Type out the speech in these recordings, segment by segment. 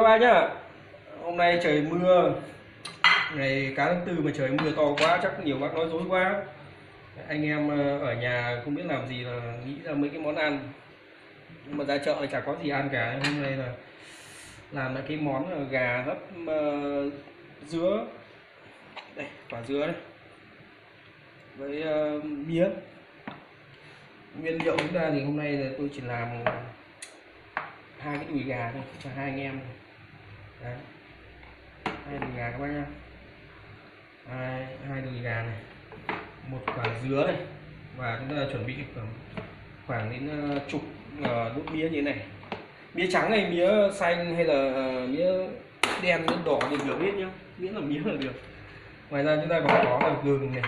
bác nhá. Hôm nay trời mưa, ngày cá tháng 4 mà trời mưa to quá, chắc nhiều bác nói dối quá. Anh em ở nhà không biết làm gì là nghĩ ra mấy cái món ăn, nhưng mà ra chợ chả có gì ăn cả. Hôm nay là làm lại cái món là gà hấp dứa, đây quả dứa đây, với mía. Nguyên liệu chúng ta thì hôm nay là tôi chỉ làm 2 cái đùi gà thôi cho 2 anh em. Đấy, 2 đùi gà các bác nhá, hai đùi gà này, một quả dứa này, và chúng ta chuẩn bị khoảng đến chục đốt mía như thế này. Mía trắng này, mía xanh hay là mía đen, mía đỏ thì đều biết nhá, miễn là mía là được. Ngoài ra chúng ta còn có là gừng này,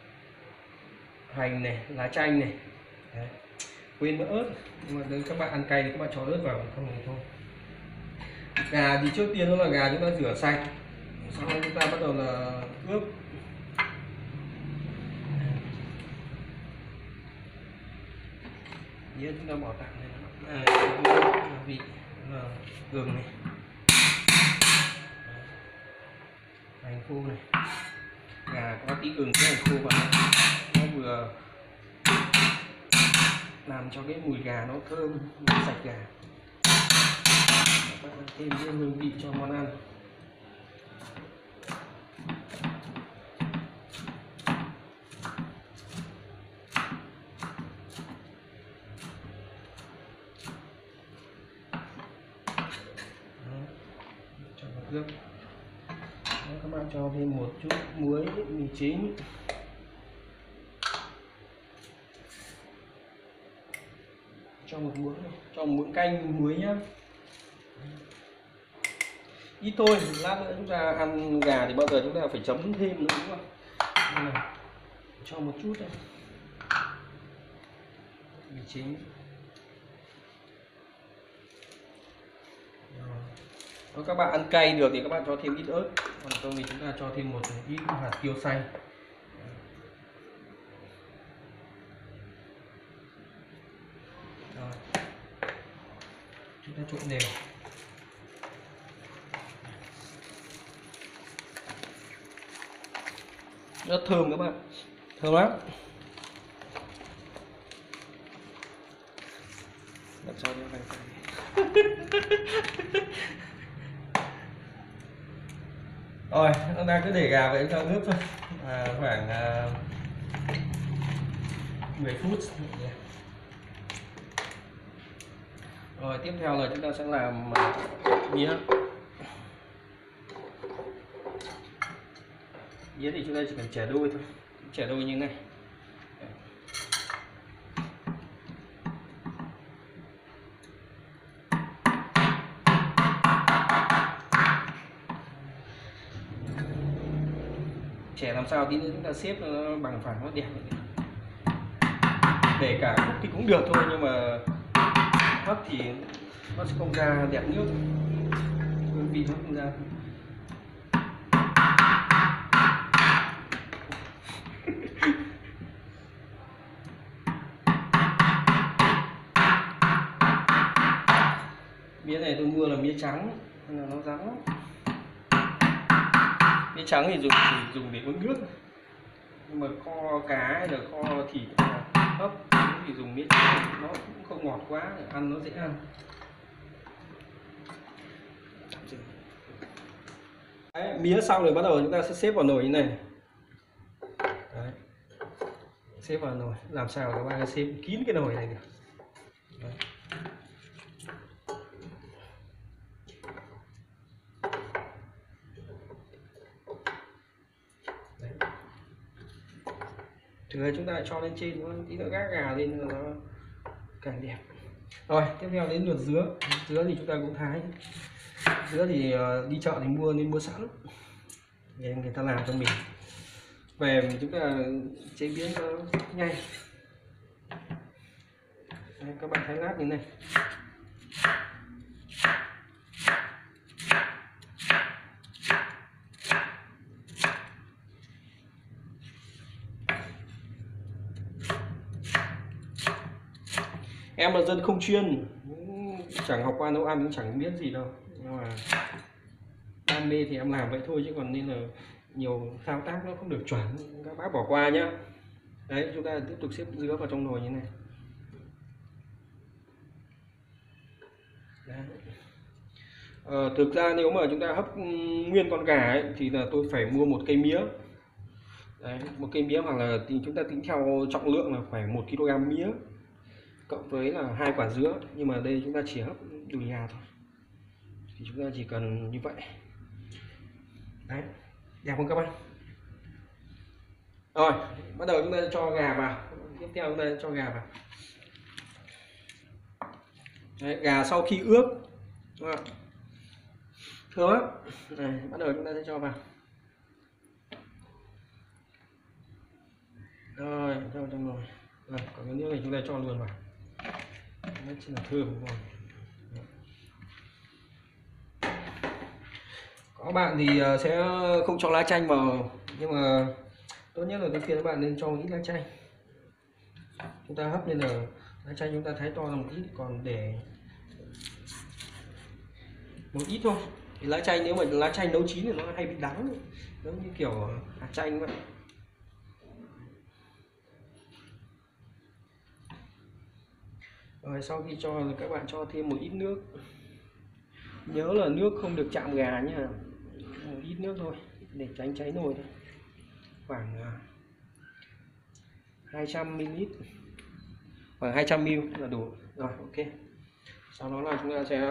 hành này, lá chanh này. Đấy, quên mất ớt, nhưng mà nếu các bạn ăn cay thì các bạn cho ớt vào, không thì thôi. Gà thì trước tiên đó là gà chúng ta rửa sạch, sau đó chúng ta bắt đầu là ướp. Nhớ chúng ta bỏ tạm này, gia vị là gừng này, hành khô này, gà có tí gừng với hành khô vào, nó vừa làm cho cái mùi gà nó thơm, nó sạch gà, thêm cái hương vị cho món ăn. Cho vào ướp. Các bạn cho thêm một chút muối, mì chính, cho một muỗng này, cho một muỗng canh muối nhá, ít thôi. Lát nữa chúng ta ăn gà thì bao giờ chúng ta phải chấm thêm nữa, đúng không? Nên là cho một chút này, mì chính. Nếu các bạn ăn cay được thì các bạn cho thêm ít ớt, còn không thì chúng ta cho thêm một ít hạt tiêu xay. Rồi, chúng ta trộn đều. Rất thơm các bạn, thơm lắm. Đặt cho nó cay cay. Rồi, chúng ta cứ để gà vậy cho ướp thôi, khoảng 10 phút. Rồi tiếp theo là chúng ta sẽ làm mía. Mía thì chúng ta chỉ cần chẻ đôi thôi, chẻ đôi như thế này. Chẻ làm sao tí nữa chúng ta xếp nó bằng phẳng, nó đẹp. Để cả hấp thì cũng được thôi, nhưng mà hấp thì nó sẽ không ra đẹp nước, hương vị nó không ra. Mía này tôi mua là mía trắng nên là nó rắn lắm. Mía trắng thì dùng để uống nước, nhưng mà kho cá hay là kho thịt hay là hấp thì dùng mía trắng, nó cũng không ngọt quá, ăn nó dễ ăn. Đấy, mía xong rồi bắt đầu chúng ta sẽ xếp vào nồi như này. Đấy, xếp vào nồi, làm sao các bạn xếp kín cái nồi này được. Đấy. Rồi chúng ta lại cho lên trên tí nữa, gác gà lên nó càng đẹp. Rồi tiếp theo đến lượt dứa. Dứa thì chúng ta cũng thái. Dứa thì đi chợ thì nên mua sẵn để người ta làm cho mình, về chúng ta chế biến cho nhanh. Đây, các bạn thái lát như này. Em là dân không chuyên, chẳng học qua nấu ăn, chẳng biết gì đâu, nhưng mà đam mê thì em làm vậy thôi, chứ còn nên là nhiều thao tác nó không được chuẩn, các bác bỏ qua nhá. Đấy, chúng ta tiếp tục xếp dứa vào trong nồi như này. Đấy. Thực ra nếu mà chúng ta hấp nguyên con gà ấy, thì là tôi phải mua một cây mía. Đấy, một cây mía, hoặc là thì chúng ta tính theo trọng lượng là phải 1 kg mía cộng với là 2 quả dứa, nhưng mà đây chúng ta chỉ hấp đùi gà thôi, thì chúng ta chỉ cần như vậy. Đấy, đẹp không các bạn? Rồi, bắt đầu chúng ta cho gà vào. Tiếp theo chúng ta cho gà vào. Đấy, gà sau khi ướp thơm lắm. Này, bắt đầu chúng ta sẽ cho vào. Rồi, cho vào trong nồi. Rồi, còn cái nước này chúng ta cho luôn vào. Rất là thơm đúng không? Có bạn thì sẽ không cho lá chanh vào, nhưng mà tốt nhất là tôi khuyên các bạn nên cho ít lá chanh. Chúng ta hấp nên là lá chanh chúng ta thái to ra một ít, còn để một ít thôi. Thì lá chanh, nếu mà lá chanh nấu chín thì nó hay bị đắng, giống như kiểu hạt chanh vậy. Rồi sau khi cho thì các bạn cho thêm một ít nước. Nhớ là nước không được chạm gà nhé, một ít nước thôi để tránh cháy nồi thôi, khoảng 200ml, khoảng 200ml là đủ rồi. Ok, sau đó là chúng ta sẽ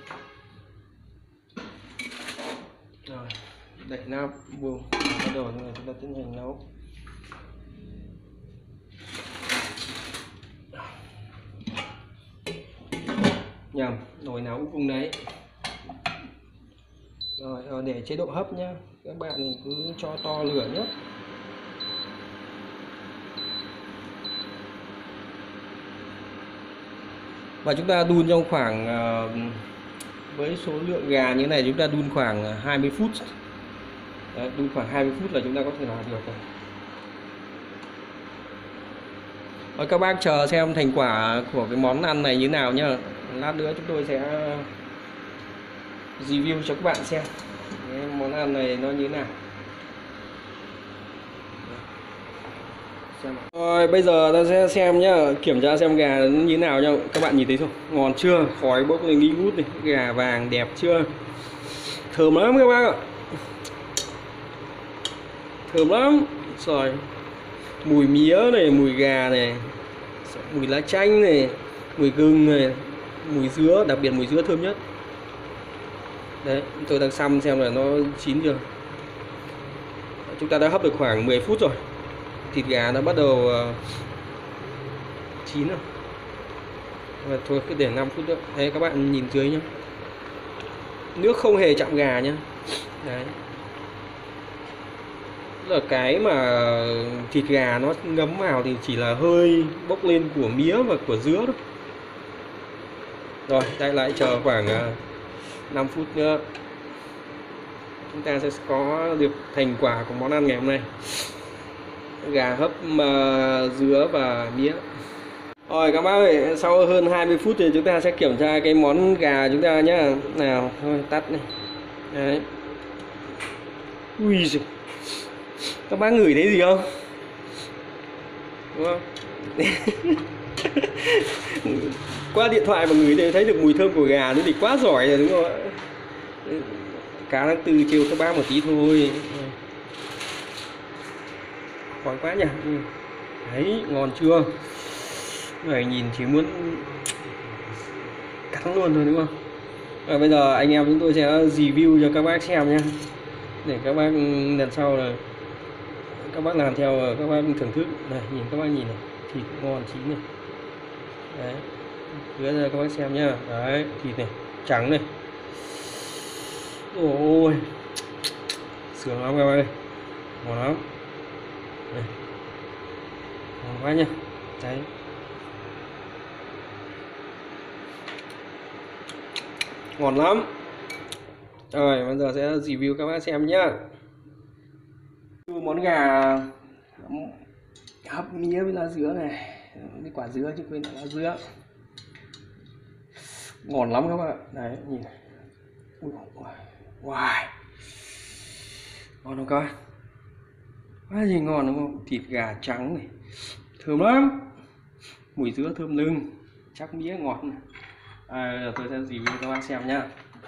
rồi đậy nắp buông, bắt đầu chúng ta tiến hành nấu. Nhầm, nồi nào cũng cùng đấy. Rồi, để chế độ hấp nhá, các bạn cứ cho to lửa nhé. Và chúng ta đun trong khoảng với số lượng gà như thế này, chúng ta đun khoảng 20 phút. Đấy, đun khoảng 20 phút là chúng ta có thể làm được rồi. Rồi, các bác chờ xem thành quả của cái món ăn này như thế nào nhá. Lát nữa chúng tôi sẽ review cho các bạn xem cái món ăn này nó như thế nào. Rồi bây giờ ta sẽ xem nhá, kiểm tra xem gà như thế nào nhá. Các bạn nhìn thấy không? Ngon chưa? Khói bốc lên nghi ngút này, gà vàng đẹp chưa? Thơm lắm các bác ạ. Thơm lắm. Rồi. Mùi mía này, mùi gà này, mùi lá chanh này, mùi gừng này, mùi dứa, đặc biệt mùi dứa thơm nhất. Đấy, tôi đang xăm xem là nó chín chưa. Chúng ta đã hấp được khoảng 10 phút rồi. Thịt gà nó bắt đầu chín rồi. Và thôi cứ để 5 phút nữa. Đấy, các bạn nhìn dưới nhá. Nước không hề chạm gà nhá. Đấy. Là cái mà thịt gà nó ngấm vào thì chỉ là hơi bốc lên của mía và của dứa thôi. Rồi, đây lại chờ khoảng 5 phút nữa. Chúng ta sẽ có được thành quả của món ăn ngày hôm nay. Gà hấp dứa và mía. Rồi các bác ơi, sau hơn 20 phút thì chúng ta sẽ kiểm tra cái món gà chúng ta nhá. Nào, thôi tắt này. Đấy. Ui giời. Các bác ngửi thấy gì không? Đúng không? Qua điện thoại mà ngửi thấy được mùi thơm của gà nữa thì quá giỏi rồi đúng không ạ? Cá tháng tư trêu các bác một tí thôi. Khói quá nhỉ. Đấy, ngon chưa? Người nhìn chỉ muốn cắn luôn thôi đúng không? Rồi bây giờ anh em chúng tôi sẽ review cho các bác xem nhé, để các bác lần sau là các bác làm theo, các bác thưởng thức này. Nhìn các bác nhìn này, thịt ngon chín này. Đấy, đưa ra các bác xem nhá. Đấy, thịt này trắng này. Ôi sướng lắm các bác ơi, ngon lắm. Đây. Ngon quá nhá. Đấy, ngon lắm. Rồi bây giờ sẽ review các bác xem nhá. Món gà hấp mía với lá dứa này, với quả dứa chứ quên lá dứa, ngon lắm các bạn. Đấy, nhìn này. Wow, ngon không các bác? Quá gì ngon đúng không? Thịt gà trắng này, thơm lắm, mùi dứa thơm lưng, chắc mía ngọt này. Giờ tôi sẽ review cho các bác xem nhá.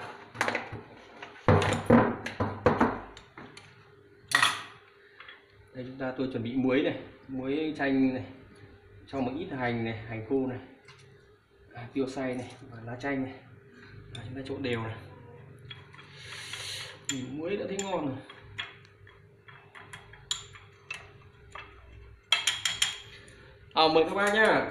Đây tôi chuẩn bị muối này, muối chanh này, cho một ít hành này, hành khô này, tiêu xay này và lá chanh này. Chúng ta trộn đều này. Muối đã thấy ngon rồi. Mời các bác nhá.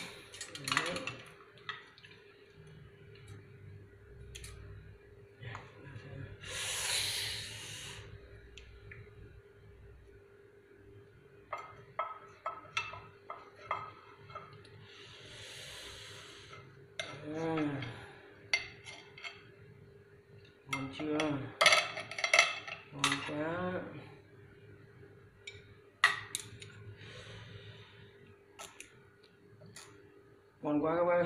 Ngon chưa? Ngon quá. Ngon quá các bác.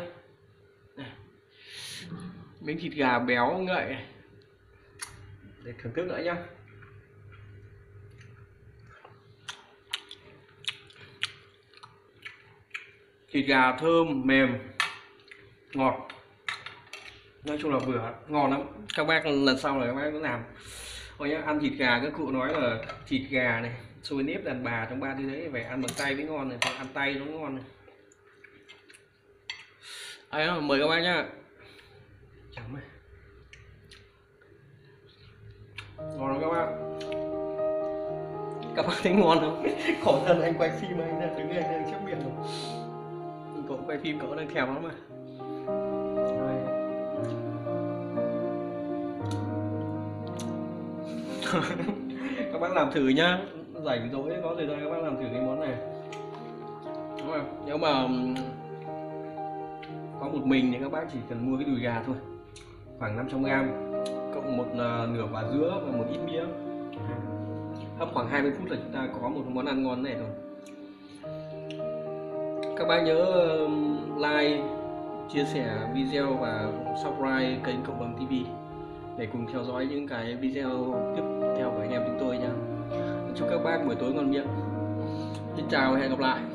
Miếng thịt gà béo ngậy này. Để thưởng thức nữa nhá. Thịt gà thơm, mềm, ngọt. Nói chung là vừa ngon lắm. Các bác lần sau là các bác cứ làm. Ôi nhá, ăn thịt gà các cụ nói là thịt gà này, xôi nếp đàn bà trong 3 thứ đấy phải ăn bằng tay mới ngon này, ăn tay nó ngon này. Đấy, mời các bác nhá. Chấm này. Ngon lắm các bác. Các bác thấy ngon không? Khổ thân anh quay phim anh đang đứng anh trước miệng rồi. Cậu quay phim cậu đang thèm lắm mà. Các bác làm thử nhá, rảnh rỗi có thời gian các bác làm thử cái món này. Đúng không? Nếu mà có một mình thì các bác chỉ cần mua cái đùi gà thôi, khoảng 500g, cộng một nửa quả dứa và một ít mía, hấp khoảng 20 phút là chúng ta có một món ăn ngon này rồi. Các bác nhớ like, chia sẻ video và subscribe kênh Cộng Đồng TV để cùng theo dõi những cái video tiếp theo của anh em chúng tôi nhé. Chúc các bác buổi tối ngon miệng. Xin chào và hẹn gặp lại.